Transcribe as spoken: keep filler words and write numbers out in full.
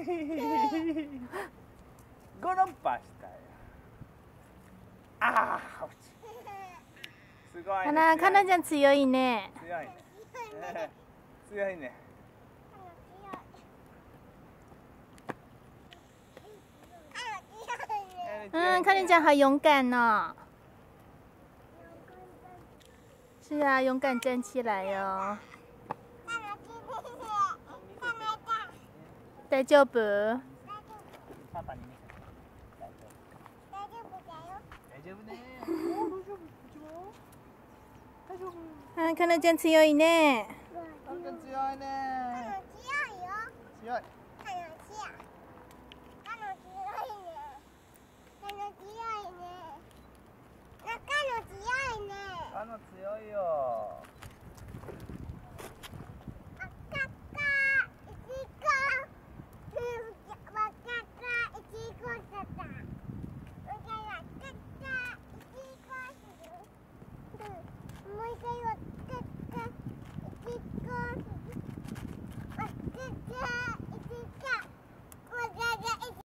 ごろんぱしたよ。ああ、すごいね。 な、かなちゃん強いね。 強いね。強いね。 嗯，看你讲好勇敢哦。是啊，勇敢站起来哟。大丈夫？ パパに見せて。大丈夫。大丈夫ね。大丈夫。 あ、かなちゃん強いね。 かなちゃん強いね。 強いよ。 強い。 かの強い。かの強いね。かの強いね。かの強いね。 かの強いよ。